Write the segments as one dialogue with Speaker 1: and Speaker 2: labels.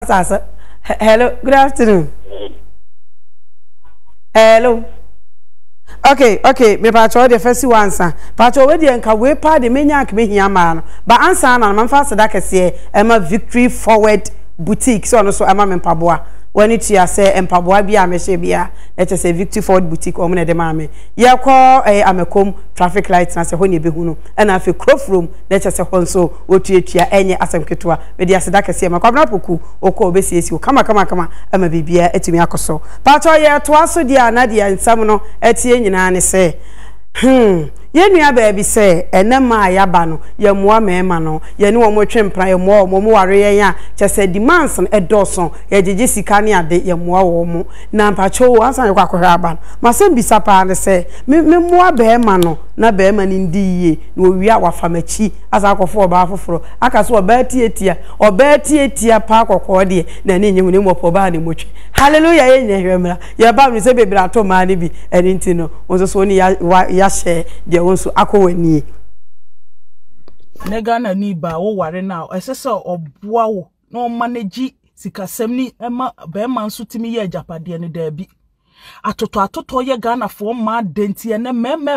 Speaker 1: Pastor. Hello, good afternoon. Hello. Okay, me pacho the first one sir. Pacho we dey nka we pa de menya akme hia ma no. Ba answer na man fa seda kese e Victory Forward Boutique so no so e ma me mpaboa. When it ya say empaboa bia me hye bia let us say Victory Forward Boutique o me de ma me ye call amekom traffic lights na say ho ne be hu no e na afi crop room let us say hon so otuatua enye asem ketewa me de aseda kese ma kwabna poku okọ obesiesi o kama e ma bibia etumi akoso pacho ye to aso dia na dia nsam no etie nyina ne say ye nua baabi say enema ayaba no ye moa mema no ye ne wo mo twempra ye moa mo ware ye ya chese demands no edoson ye jeje sika ne ade ye moa wo mo na mpacho wo ansan kwa kwhwa aba ma sem bisa pa ne say me moa beema no na beema ni ndiye no wi a wafamachi asa akofo oba afoforo aka so oba tietia pa akokọ de na ne nyi hune mo po ba ne motwe hallelujah ye nyehwemra ye ba me say bebra to ma ne bi eni ntino wonso so ni ya share de wonso akowani
Speaker 2: ne Ghana ni ba wo ware na esese oboa wo no manage sikasem ni ema be man so timi ye japade ne da bi atoto ye Ghana fo ma dentie ne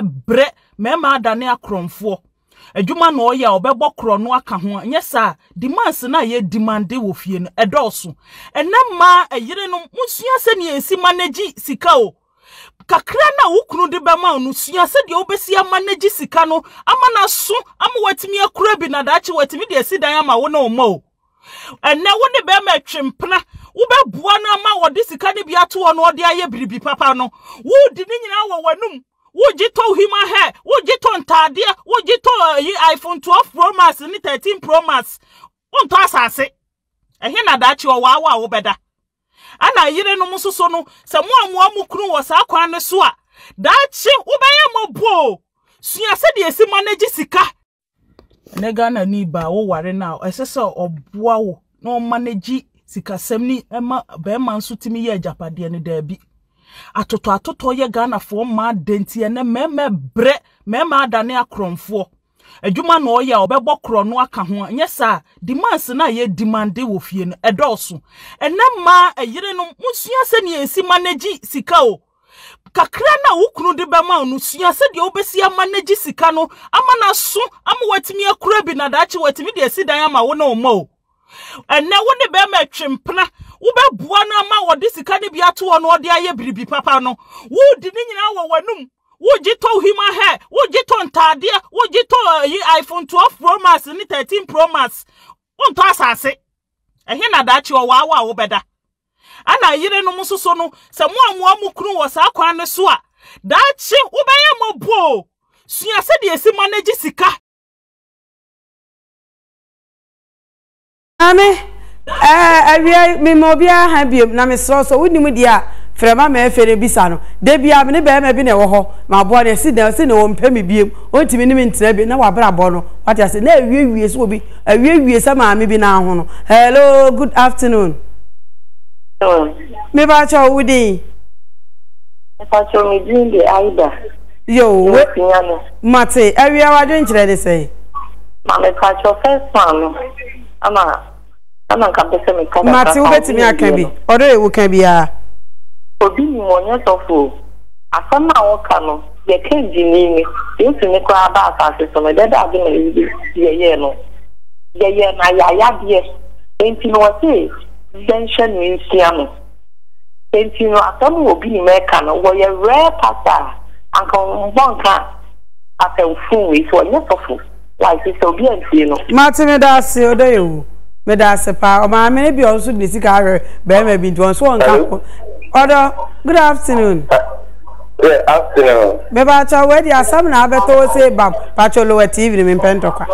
Speaker 2: mema adane akromfo adwuma no oye obebo kro no aka ho nyesa demands na ye demande wo fie no edoso enema eyire no musua se ne esi manage sika o kakra na wukunu de bema no sua se de obesi manage sika no amana so amwatimi akura bi na dachi watimi de esi dan ama wo na omo enne wo ne bema twempna wo beboa na ama wo de sika ne bi ato no ode aye biribi papa no wo di ni nyina wo wanum wo jito hima he wo jito ntade wo jito iPhone 12 Pro Max ni 13 Pro Max wonto asase ehe na dachi wo wa wo beda ana yire no musoso no se mo amukuru wo sa kwan ne so a dachi wo beye mobo sua se de esi manage sika ne Ghana ni ba wo ware na esese oboa wo no manage sika semni ema be man so timi ye japade ne da bi atoto ye Ghana fo ma dentie ne mema adane akromfo adwuma no oye obebo kro no aka ho nyesa demands na ye demande wo fie no edoso enema eyire no musua se ne esi manage sika o kakra na wukunu de bema no sua se de obesi manage sika no amana so amwatimi akura bi na dachi watimi de esi dan ama wo na omo enne wo ne bema twempna wo beboa na ama wo de sika ne bi ato no ode aye biribi papa no wo di ni nyina wo wanum wo jito hima he wo jito ntade wo jito iPhone 12 Pro Max ni 13 Pro Max wonto asase ehe na dachi wo wa wo beda ana yire no musoso no se mo amukuru wo sa kwan ne so a dachi wo beye mobo sua se de esi manage sika
Speaker 1: ame awia me mobia ha biem na me so wonimu dia frema ma efere bisa no de bia me ne be ma bi na wo ho ma bo na si na wo mpa me biem ontimi ni me ntira bi na wa bra bo no wati ase na awie so obi awie sa ma me bi na ho no hello good afternoon me ba cha wudi
Speaker 3: pa cho me din de aida
Speaker 1: yo mate awia wa dwen kire de sei
Speaker 3: ma me pa cho first one ama ka pese me ka
Speaker 1: mate wo betimi aka bi odo e wo kan bia
Speaker 3: obi ni wonye sofo afama wo ka no ye kan jini ni yesu ni kwa ba asase so me deda ade na ye no ye na ya de enti no wose tension ni nsiano enti no atamu obi ni me ka no wo ye rare pastor anka mbonka atemfu wi so wonye sofo like so obi antie no
Speaker 1: mate me da se odo ye me da se pa o ma me bi on so ni sika re be ma bi nton so on ka Odo, good afternoon.
Speaker 4: Good afternoon.
Speaker 1: Me ba cha we dia sam na abeto se bam pacho lo TV ni me pentoka.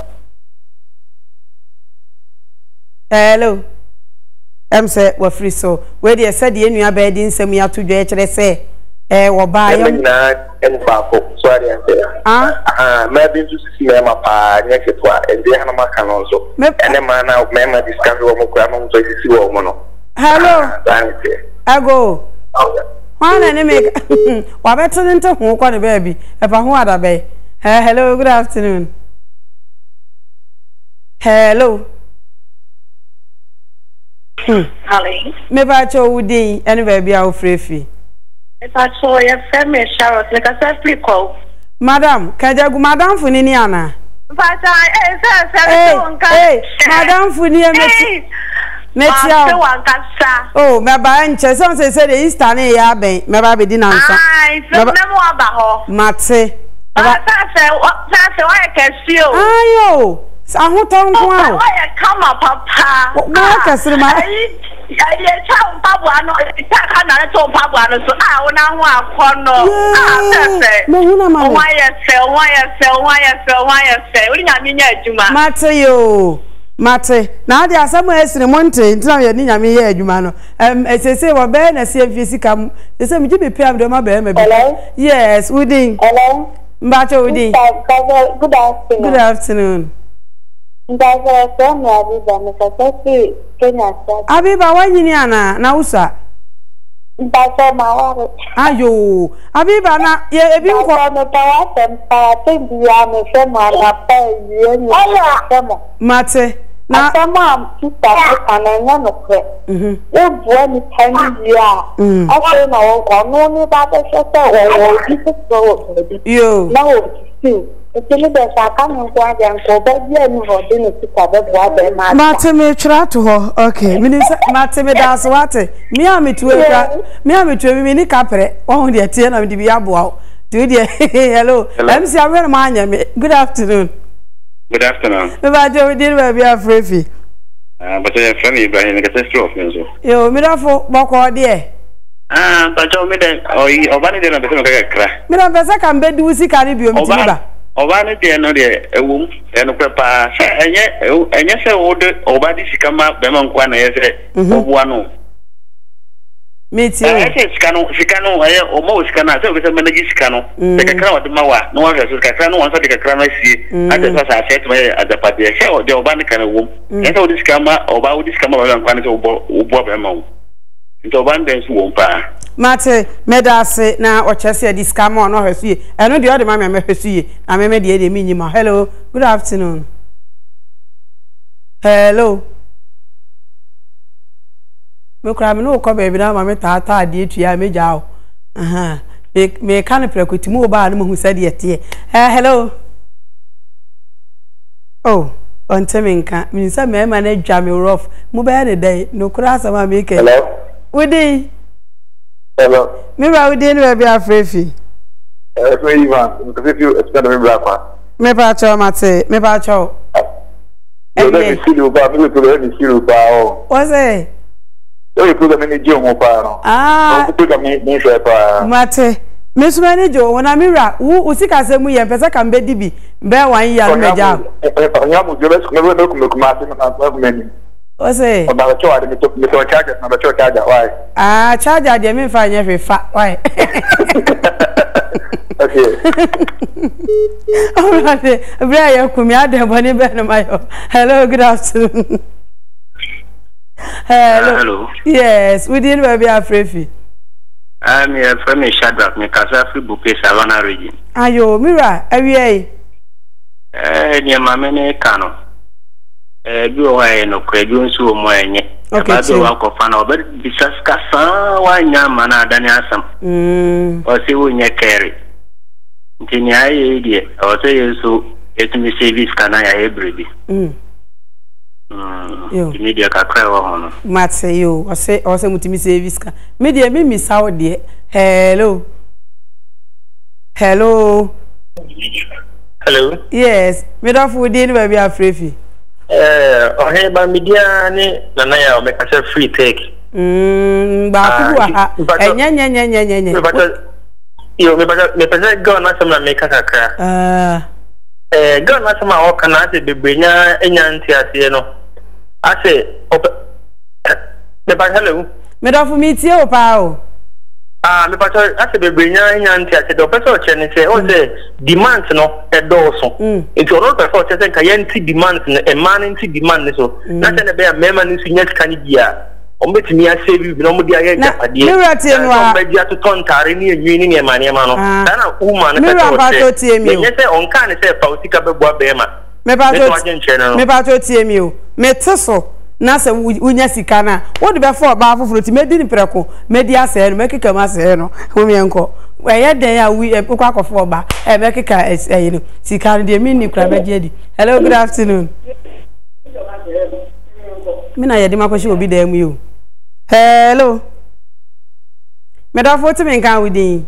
Speaker 1: Hello. Say we free so we dia said ye nua ba di nsem ya to dwe kire se wo ba yam
Speaker 4: na en ba ko so ari ante me bi su si me ma pa nya ketwa e de hana maka no so ene ma na me ma discover wo mo kwa mo so si wo mo no.
Speaker 1: Hello.
Speaker 4: Thank you.
Speaker 1: Ago. Wana ne make wa beto nte ho kwa ne baby. E pa ho ada be. Hello, good afternoon. Hello.
Speaker 3: Hallie.
Speaker 1: Maybe I told Woody and baby our free.
Speaker 3: If I saw your family, Charlotte, like a self recall.
Speaker 1: Madam, Kajagu, Madam Funiniana.
Speaker 3: But I
Speaker 1: Madam Funia, oh, my bank, some say the Eastern Yabe, my baby didn't answer. I never about her. Matse. That's why I can see you. Ayo, Saho Tom, why come up, Papa? What can I Mate, now there are somewhere else in the mountain. Tell you, Nina, me here, Jumano. As I say, what Ben, I see if you come. You say, me be paid to my baby. Hello? Yes, Woody. Hello? Mbacho Woody. Good afternoon. Good afternoon. Abiba, why you niana? Nausa. Ayo, Abiba, na ye ebi Mate. Na sama kita ananya nokre. Buat ni tani dia. Apa nak orang ni baca sesuatu, itu yo. Lalu si, itu biasakan yang kuat yang kobe dia ni hodin itu kobe buat bermata. Mate me ceratu ho, okay. Mate me dah suatu. Miami tuwe ni kapre. Oh dia tiada nama dia buat. Tu dia. Hello. MC Awer mana me. Good afternoon.
Speaker 5: Good afternoon.
Speaker 1: But you didn't be afraid.
Speaker 5: But I have funny by a catastrophe.
Speaker 1: You, Mirafo, Boko, dear.
Speaker 5: But you made a vanity and a crack.
Speaker 1: Mirafasa can bed do see Caribbean.
Speaker 5: O vanity and a womb and a papa, and yes, I ordered Obadi Sikama, Bemon Kwana, one. Me too. I said, Scano, almost cannot say with a Managicano. Take a crowd, Mawa, no one has a crano, one take a crano. I see. I just said to me at the party, I saw the Obanican womb. And all this camera, about this camera, and Quanto Bob among. Into abundance womb. Mate, Medase now or Chessia, this camera, or her see. I know the other mamma may see. I may make the minimum. Hello, good afternoon. Hello. Me kura me no ko baby na ma me tata ade etua me jaw me kan prekuti mu ba na mu hu sade yete hello oh on teminka me nsa me ma na dwa me rough mu ba ne dai no kura sama me ke hello Woody hello me ba Woody no be afrefi so Ivan because if you expect me brapa me pa cho mate me pa cho e me see you ba me to me see you ba o what's it you put them in the gym, put them in the Mate, Miss Manager, when I'm here, who seek as a muy and Pesa can be DB, bear 1 year, Major. What's it? About a charger, not a charger, why? Charger, they may find every fat, why? Okay. All right, Brian, come here, the bunny better. Hello, good afternoon. Hello. Yes, we didn't be afraid. I'm here from a Shadrach, Mikasafi Bouquet, Savannah region. Ayo, Mira, every near Mamene Cano. Do I no credit so moine. Okay, so I'll go fan over this Cassa, why Yamana Daniasam? Or see when you carry. Tinia idiot, or say so, it me say this canaya every day. Media kakra Matse you or say mutimi service ka media me miss out there. Hello yes me don't food in baby afrefi oh ba media ni nana ya make a free take ba ku ha enya yo me ba go na some make kakra go na some o kana te bebrenya enya ntiase no I say, hello. Me don't meet you, pal. Me but I say, bring your hand. I said, the person say, oh, the demands no a dozen. It's all over for saying, I demands a man into demand. So, nothing about a man is in yet Canada. On bet me, I save you, no more. You're at to turn Tarini and Union Maniamano. Then a woman, yes, on can say, Pautica Bema. Me bato TMU. Me teso
Speaker 1: na se wunya sika na wo de be for ba foforo ti medi ni preko medi ase no mekeka ma ase no wo me enko we den ya wi ekwa akofo ba mekeka no sika no de mi ni kura be di. Hello, good afternoon. Mina ye de makoshi obi da mu yo. Hello. Me da fo ti me kan within.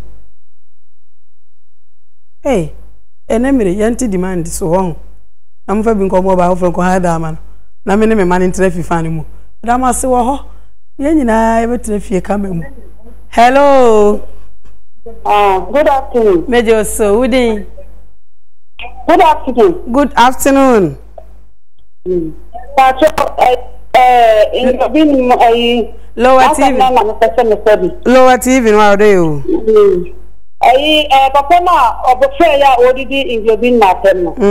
Speaker 1: Hey, enemire yanti demand so won. Am fa bi nko ba ofro ko ha da ma. Na me ne me man trafi fan mu. Da ma se wo ho. Ye nyina ye be trafi ka me mu. Hello.
Speaker 6: Good afternoon.
Speaker 1: Mejo so within.
Speaker 6: Good afternoon.
Speaker 1: Good afternoon. Lower TV no ade o.
Speaker 6: Papa na obofre ya odidi ingobin na tem no.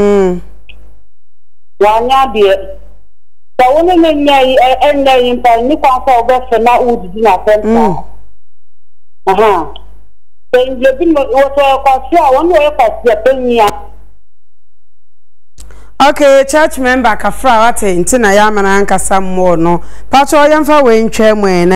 Speaker 6: Wanya de. Sa woni nyai enna mpa ni kwa fa obofre na odidi na tem. Aha. Se ingobin mo wo kwa sia woni wo kwa sia penya.
Speaker 1: Okay, church member kafra wate ntina ya mana nkasa mo no. Pacho yemfa we ntwa mu